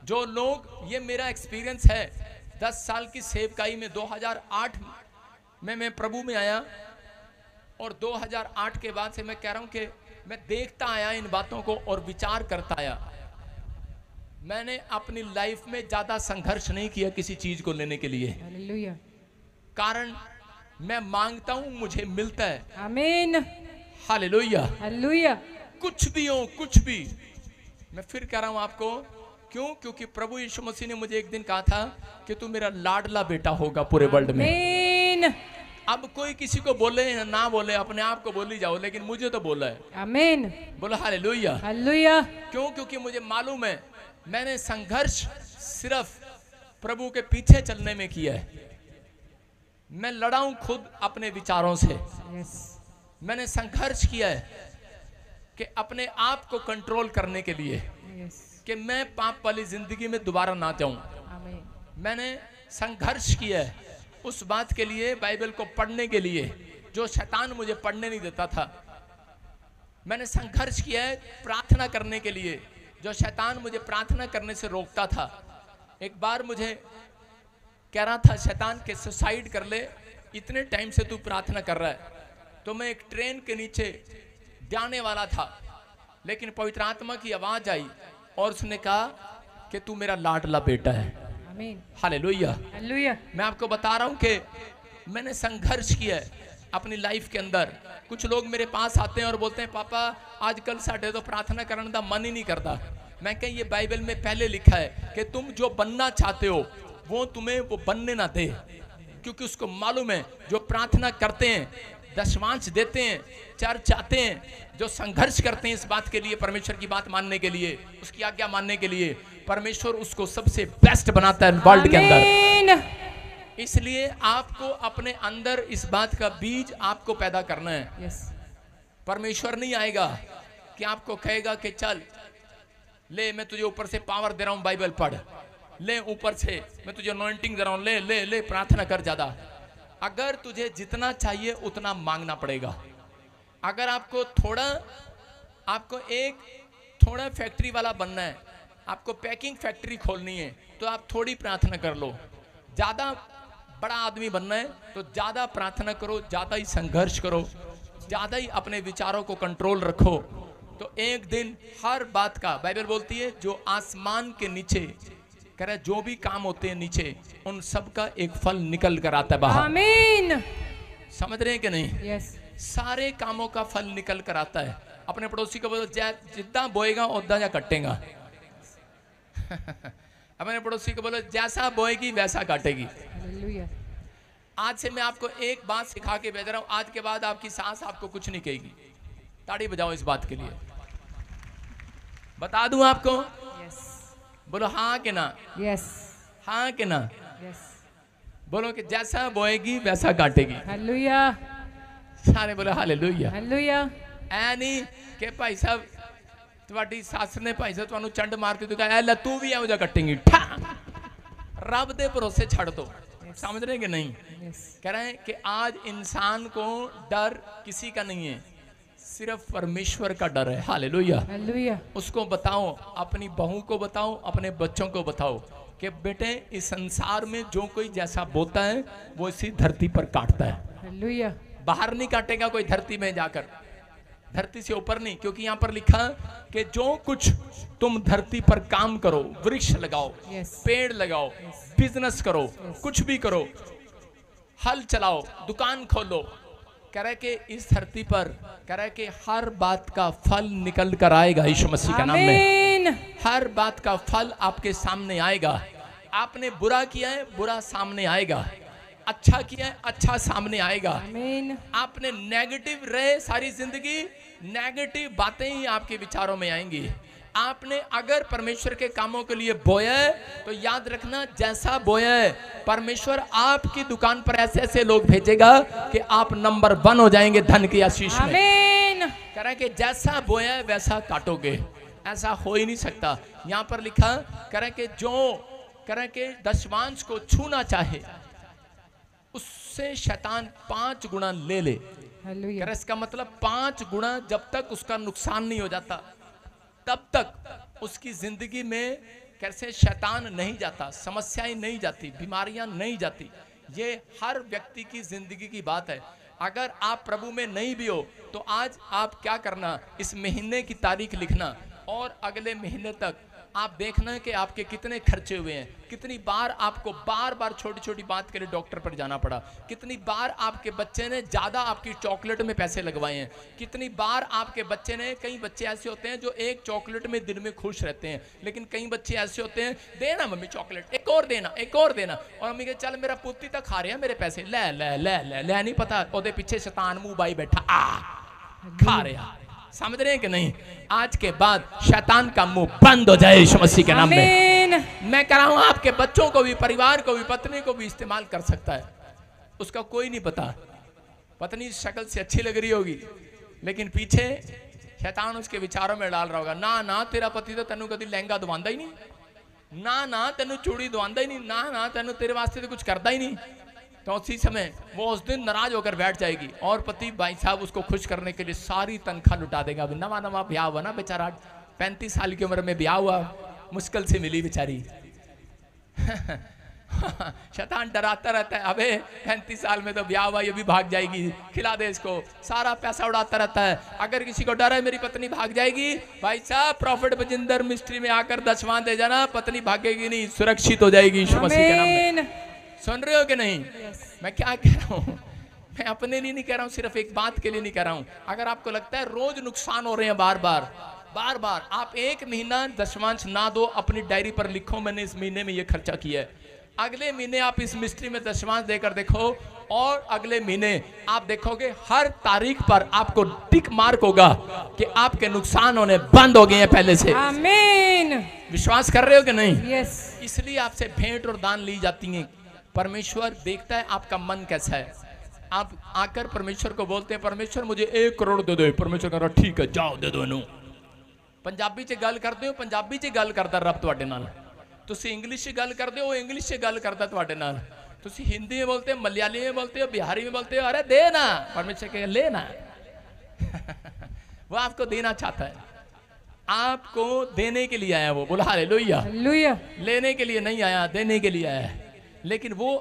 जो लोग, ये मेरा एक्सपीरियंस है 10 साल की सेवकाई में। 2008 में मैं प्रभु में आया और 2008 के बाद से मैं कह रहा हूं कि मैं देखता आया इन बातों को और विचार करता आया। मैंने अपनी लाइफ में ज्यादा संघर्ष नहीं किया किसी चीज को लेने के लिए। हालेलुया। कारण मैं मांगता हूं, मुझे मिलता है। आमीन। हालेलुया। हालेलुया। कुछ भी हो, कुछ भी। मैं फिर कह रहा हूं आपको, क्यों? क्योंकि प्रभु यीशु मसीह ने मुझे एक दिन कहा था कि तू मेरा लाडला बेटा होगा पूरे वर्ल्ड में। आमीन। अब कोई किसी को बोले ना बोले, अपने आप को बोली जाओ, लेकिन मुझे तो बोला है। आमीन। बोलो हालेलुया। हालेलुया। क्यों? क्योंकि मुझे मालूम है मैंने संघर्ष सिर्फ प्रभु के पीछे चलने में किया है। मैं लड़ा हूं खुद अपने विचारों से। यस। मैंने संघर्ष किया है कि अपने आप को कंट्रोल करने के लिए, यस। कि मैं पाप वाली जिंदगी में दोबारा ना जाऊं। आमीन। मैंने संघर्ष किया है उस बात के लिए, बाइबल को पढ़ने के लिए जो शैतान मुझे पढ़ने नहीं देता था। मैंने संघर्ष किया है प्रार्थना करने के लिए, जो शैतान मुझे प्रार्थना करने से रोकता था। एक बार मुझे कह रहा था शैतान के सुसाइड कर ले, इतने टाइम से तू प्रार्थना कर रहा है। तो मैं एक ट्रेन के नीचे जाने वाला था, लेकिन पवित्र आत्मा की आवाज आई और उसने कहा कि तू मेरा लाडला बेटा है। आमीन। हालेलुया। हालेलुया। मैं आपको बता रहा हूं कि मैंने संघर्ष किया है अपनी लाइफ के अंदर। कुछ लोग मेरे पास आते हैं और बोलते हैं पापा आजकल साढ़े तो प्रार्थना करने का मन ही नहीं करता। मैं कह, ये बाइबल में पहले लिखा है कि तुम जो बनना चाहते हो वो तुम्हें वो बनने ना दे, क्योंकि उसको मालूम है जो प्रार्थना करते हैं, दशमांश देते हैं, चर्च आते हैं, जो संघर्ष करते हैं इस बात के लिए, परमेश्वर की बात मानने के लिए, उसकी आज्ञा मानने के लिए, परमेश्वर उसको सबसे बेस्ट बनाता है वर्ल्ड के अंदर। इसलिए आपको अपने अंदर इस बात का बीज आपको पैदा करना है। यस। परमेश्वर नहीं आएगा कि आपको कहेगा कि चल ले, मैं तुझे ऊपर से पावर दे रहा हूं, बाइबल पढ़ ले, ऊपर से मैं तुझे अनॉइंटिंग दे रहा हूं, ले ले ले प्रार्थना कर ज्यादा। अगर तुझे जितना चाहिए उतना मांगना पड़ेगा। अगर आपको थोड़ा फैक्ट्री वाला बनना है, आपको पैकिंग फैक्ट्री खोलनी है, तो आप थोड़ी प्रार्थना कर लो। ज्यादा बड़ा आदमी बनना है तो ज्यादा प्रार्थना करो, ज्यादा ही संघर्ष करो, ज्यादा ही अपने विचारों को कंट्रोल रखो। तो एक दिन हर बात का, बाइबल बोलती है जो आसमान के नीचे कह रहा है, जो भी काम होते हैं नीचे, उन सब का एक फल निकल कर आता है बाहर। आमीन। समझ रहे हैं कि नहीं? यस। सारे कामों का फल निकल कर आता है। अपने पड़ोसी को बोलो जितना बोएगा उतना जा कटेगा। अपने पड़ोसी को बोलो जैसा बोएगी वैसा काटेगी। हालेलुया। आज से मैं आपको एक बात सिखा के भेज रहा हूं, आज के बाद आपकी सांस आपको कुछ नहीं कहेगी। ताड़ी बजाओ इस बात के लिए। बता दूं आपको? यस। बोलो हाँ कि ना? यस। हाँ कि ना? यस। बोलो कि जैसा बोएगी वैसा काटेगी। हालेलुया। सारे बोलो हालेलुया। हालेलुया। ऐ नहीं कि भाई साहब ਤੁਹਾਡੀ ਸੱਸ ਨੇ ਭਾਈ ਸਾਹਿਬ ਤੁਹਾਨੂੰ ਚੰਡ ਮਾਰਤੀ तो कहा तू भी ਇਹੋ ਜਿਹਾ ਕੱਟेंगी। रब दे भरोसे छड़ दो। समझ रहे कि नहीं? यस। कह रहे हैं कि आज इंसान को डर किसी का नहीं है, सिर्फ परमेश्वर का डर है। हालेलुया। हालेलुया। उसको बताओ, अपनी बहू को बताओ, अपने बच्चों को बताओ कि बेटे इस संसार में जो कोई जैसा बोता है वो इसी धरती पर काटता है। हालेलुया। बाहर नहीं काटेगा कोई धरती में जाकर, धरती से ऊपर नहीं, क्योंकि यहाँ पर लिखा कि जो कुछ तुम धरती पर काम करो, वृक्ष लगाओ, Yes. पेड़ लगाओ, बिजनेस करो, कुछ भी करो, हल चलाओ, दुकान खोलो, कह रहे कि इस धरती पर कह रहे कि हर बात का फल निकल कर आएगा यीशु मसीह के नाम में। हर बात का फल आपके सामने आएगा। आपने बुरा किया है, बुरा सामने आएगा। अच्छा किया है, अच्छा सामने आएगा। आमीन। आपने नेगेटिव रहे सारी जिंदगी, नेगेटिव बातें ही आपके विचारों में आएंगी। आपने अगर परमेश्वर के कामों के लिए बोया है तो याद रखना, जैसा बोया है परमेश्वर आपकी दुकान पर ऐसे ऐसे लोग भेजेगा कि आप नंबर 1 हो जाएंगे धन की आशीष में। आमीन। कह रहा है कि जैसा बोया है वैसा काटोगे, ऐसा हो ही नहीं सकता। यहाँ पर लिखा कह रहा है कि जो कह रहा है कि दशमांश को छूना चाहे उससे शैतान 5 गुना ले ले। हालेलुया। इसका मतलब 5 गुना जब तक उसका नुकसान नहीं हो जाता तब तक उसकी जिंदगी में कैसे शैतान नहीं जाता, समस्याएं नहीं जाती, बीमारियां नहीं जाती। ये हर व्यक्ति की जिंदगी की बात है। अगर आप प्रभु में नहीं भी हो तो आज आप क्या करना, इस महीने की तारीख लिखना और अगले महीने तक आप देखना कि आपके कितने खर्चे हुए हैं, कितनी बार आपको बार बार छोटी छोटी बात के लिए डॉक्टर पर जाना पड़ा, कितनी बार आपके बच्चे ने ज़्यादा आपकी चॉकलेट में पैसे लगवाए हैं, कितनी बार आपके बच्चे ने, कई बच्चे ऐसे होते हैं जो एक चॉकलेट में दिन में खुश रहते हैं, लेकिन कई बच्चे ऐसे होते हैं, देना मम्मी चॉकलेट, एक और देना, एक और देना, और मम्मी कहे चल मेरा पुत्ती तक खा रहे हैं मेरे पैसे, ले ले ले ले ले, नहीं पता ओदे पीछे शैतान मुंह बाई बैठा खा रहा। समझ रहे हैं कि नहीं? आज के बाद शैतान का मुंह बंद हो जाए यीशु मसीह के नाम में। मैं कह रहा हूं आपके बच्चों को भी, परिवार को भी, पत्नी को भी इस्तेमाल कर सकता है, उसका कोई नहीं पता। पत्नी शक्ल से अच्छी लग रही होगी लेकिन पीछे शैतान उसके विचारों में डाल रहा होगा, ना ना तेरा पति तो तेनू कभी लहंगा दवांदा ही नहीं, ना ना तेनू चूड़ी दवांदा ही नहीं, ना ना तेनू तेरे वास्ते तो कुछ करता ही नहीं। तो उसी समय वो उस दिन नाराज होकर बैठ जाएगी और पति भाई साहब उसको खुश करने के लिए सारी तनख्वाह लुटा देगा। अभी नवा नवा ब्याह हुआ ना बेचारा, 35 साल की उम्र में ब्याह हुआ, मुश्किल से मिली बेचारी। शैतान डराता रहता है, अबे 35 साल में तो ब्याह हुआ, ये भी भाग जाएगी, खिला दे इसको, सारा पैसा उड़ाता रहता है। अगर किसी को डर है मेरी पत्नी भाग जाएगी, भाई साहब प्रॉफिट बजिंदर मिस्ट्री में आकर 10वां दे जाना, पत्नी भागेगी नहीं, सुरक्षित हो जाएगी यीशु मसीह के नाम में। सुन रहे हो कि नहीं? मैं क्या कह रहा हूं, मैं अपने लिए नहीं कह रहा हूं, सिर्फ एक बात के लिए नहीं कह रहा हूं। अगर आपको लगता है रोज नुकसान हो रहे हैं बार बार, आप एक महीना दशमांश ना दो, अपनी डायरी पर लिखो मैंने इस महीने में ये खर्चा किया है। अगले महीने आप इस मिस्ट्री में दशमांश देकर देखो और अगले महीने आप देखोगे हर तारीख पर आपको टिक मार्क होगा कि आपके नुकसान होने बंद हो गए हैं पहले से। आमीन। विश्वास कर रहे हो कि नहीं? यस। इसलिए आपसे भेंट और दान ली जाती हैं। परमेश्वर देखता है आपका मन कैसा है। आप आकर परमेश्वर को बोलते हैं परमेश्वर मुझे 1 करोड़ दे दो, परमेश्वर कह रहा ठीक है जाओ दे दो इनू। पंजाबी च गल करते हो, पंजाबी च गल करता रब तुहाडे नाल। तुसी इंग्लिश च गल करते हो, इंग्लिश च गल करता तुहाडे नाल। तुसी हिंदी में बोलते हो, मलयाली में बोलते हो, बिहारी में बोलते हो, अरे दे ना, परमेश्वर कहे लेना। वो आपको देना चाहता है, आपको देने के लिए आया। वो बोला हालेलुया, हालेलुया। लेने के लिए नहीं आया, देने के लिए आया है। लेकिन वो